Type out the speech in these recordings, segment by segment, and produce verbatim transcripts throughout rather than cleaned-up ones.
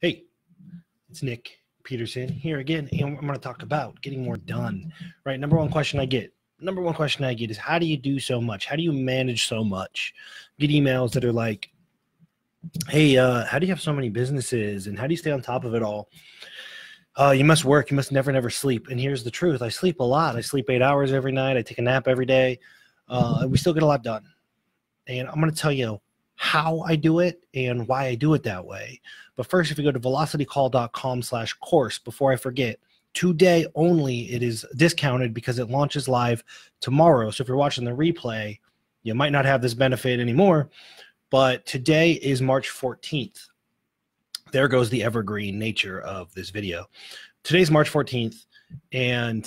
Hey, it's Nick Peterson here again, and I'm going to talk about getting more done, right? Number one question I get, number one question I get is, how do you do so much? How do you manage so much? Get emails that are like, hey, uh, how do you have so many businesses, and how do you stay on top of it all? Uh, you must work. You must never, never sleep. And here's the truth. I sleep a lot. I sleep eight hours every night. I take a nap every day. Uh, and we still get a lot done. And I'm going to tell you how I do it and why I do it that way. But first, if you go to velocitycall.com slash course, before I forget, today only it is discounted because it launches live tomorrow. So if you're watching the replay, you might not have this benefit anymore. But today is March fourteenth. There goes the evergreen nature of this video. Today's March fourteenth, and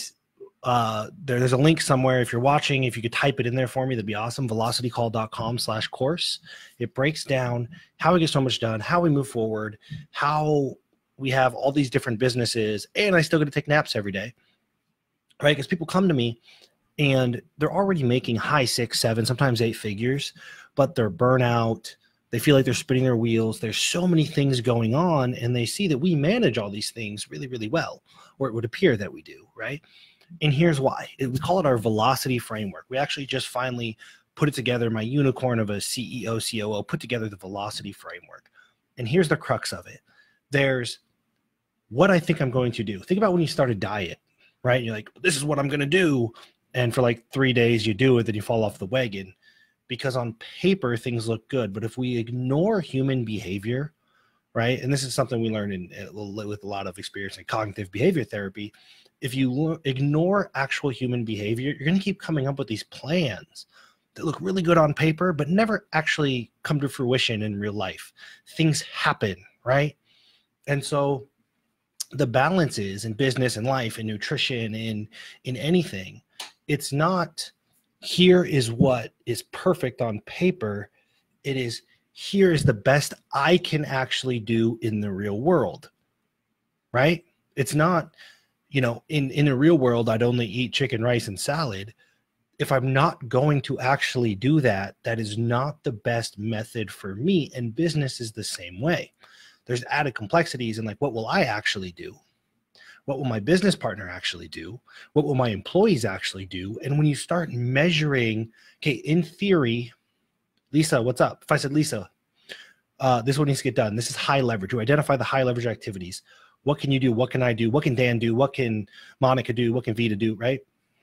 uh, there, there's a link somewhere. If you're watching, if you could type it in there for me, that'd be awesome. velocitycall.com slash course. It breaks down how we get so much done, how we move forward, how we have all these different businesses, and I still get to take naps every day, right? Because people come to me and they're already making high six, seven, sometimes eight figures, but they're burnout. They feel like they're spinning their wheels. There's so many things going on, and they see that we manage all these things really, really well, or it would appear that we do, right? And here's why. We call it our velocity framework. We actually just finally put it together. My unicorn of a C E O, C O O put together the velocity framework. And here's the crux of it. There's what I think I'm going to do. Think about when you start a diet, right? You're like, this is what I'm going to do. And for like three days you do it, then you fall off the wagon. Because on paper, things look good. But if we ignore human behavior, right? And this is something we learned in, with a lot of experience in cognitive behavior therapy. If you ignore actual human behavior, you're going to keep coming up with these plans that look really good on paper, but never actually come to fruition in real life. Things happen, right? And so the balance is in business and life and nutrition and in anything, it's not here is what is perfect on paper. It is here is the best I can actually do in the real world, right? It's not, you know, in, in a real world, I'd only eat chicken, rice, and salad. If I'm not going to actually do that, that is not the best method for me. And business is the same way. There's added complexities in like, what will I actually do? What will my business partner actually do? What will my employees actually do? And when you start measuring, okay, in theory, Lisa, what's up? If I said, Lisa, uh, this is what needs to get done. This is high leverage. You identify the high leverage activities. What can you do? What can I do? What can Dan do? What can Monica do? What can Vita do, right?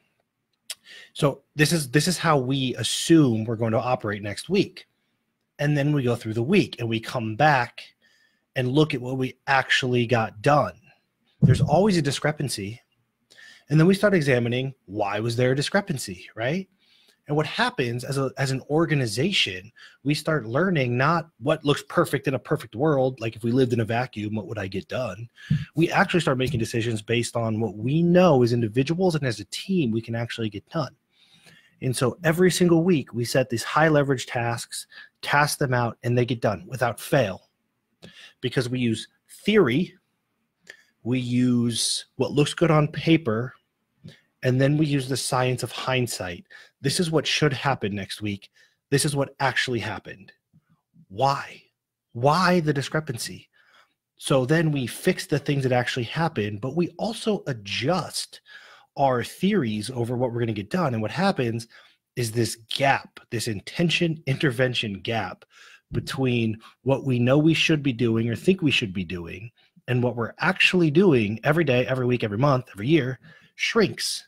So this is, this is how we assume we're going to operate next week. And then we go through the week and we come back and look at what we actually got done. There's always a discrepancy. And then we start examining, why was there a discrepancy, right? And what happens as, a, as an organization, we start learning not what looks perfect in a perfect world, like if we lived in a vacuum, what would I get done? We actually start making decisions based on what we know as individuals and as a team we can actually get done. And so every single week, we set these high leverage tasks, task them out, and they get done without fail. Because we use theory, we use what looks good on paper, and then we use the science of hindsight. This is what should happen next week. This is what actually happened. Why? Why the discrepancy? So then we fix the things that actually happened, but we also adjust our theories over what we're going to get done. And what happens is this gap, this intention intervention gap between what we know we should be doing or think we should be doing and what we're actually doing every day, every week, every month, every year shrinks.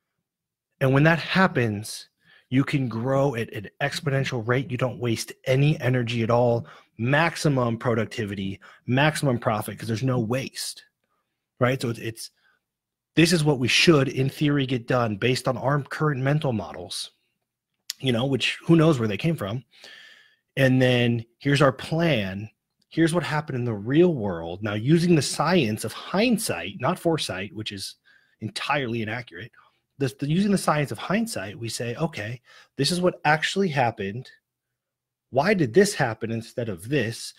And when that happens, you can grow at an exponential rate. You don't waste any energy at all. Maximum productivity, maximum profit, because there's no waste, right? So it's, it's this is what we should, in theory, get done based on our current mental models, you know, which who knows where they came from. And then here's our plan. Here's what happened in the real world. Now, using the science of hindsight, not foresight, which is entirely inaccurate, this, the, using the science of hindsight, we say, okay, this is what actually happened. Why did this happen instead of this?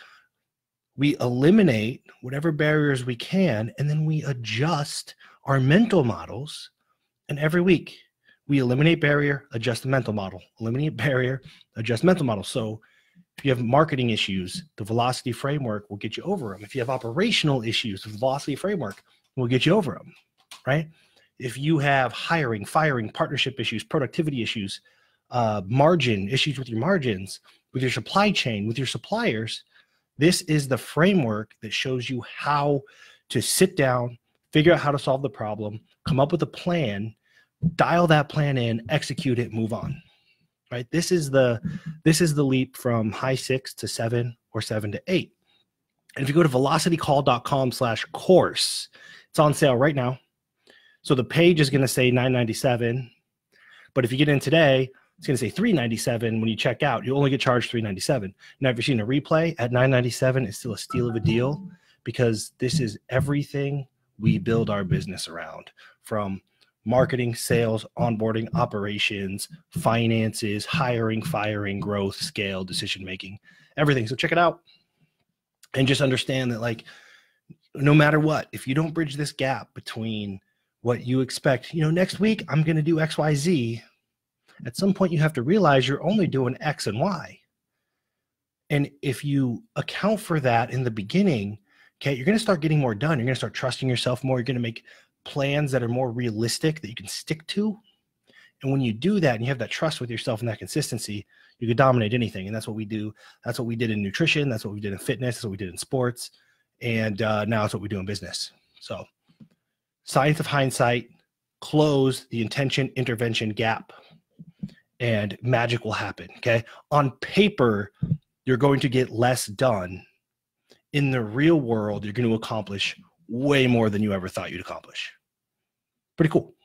We eliminate whatever barriers we can, and then we adjust our mental models. And every week, we eliminate barrier, adjust the mental model. Eliminate barrier, adjust mental model. So If you have marketing issues, the velocity framework will get you over them. If you have operational issues, the velocity framework will get you over them, right? If you have hiring, firing, partnership issues, productivity issues, uh, margin issues with your margins, with your supply chain, with your suppliers, this is the framework that shows you how to sit down, figure out how to solve the problem, come up with a plan, dial that plan in, execute it, move on. Right? This is the this is the leap from high six to seven or seven to eight. And if you go to velocitycall.com slash course, it's on sale right now. So the page is going to say nine ninety-seven, but if you get in today, it's going to say three ninety-seven. When you check out, you only get charged three ninety-seven. Now, if you're seeing a replay at nine ninety-seven, it's still a steal of a deal because this is everything we build our business around, from marketing, sales, onboarding, operations, finances, hiring, firing, growth, scale, decision-making, everything. So check it out and just understand that, like, no matter what, if you don't bridge this gap between what you expect, you know, next week I'm going to do X, Y, Z, at some point you have to realize you're only doing X and Y. And if you account for that in the beginning, okay, you're going to start getting more done. You're going to start trusting yourself more. You're going to make plans that are more realistic that you can stick to. And when you do that and you have that trust with yourself and that consistency, you can dominate anything. And that's what we do. That's what we did in nutrition. That's what we did in fitness. That's what we did in sports. And uh, now it's what we do in business. So science of hindsight, close the intention intervention gap, and magic will happen. Okay. On paper, you're going to get less done. In the real world, you're going to accomplish way more than you ever thought you'd accomplish. Pretty cool.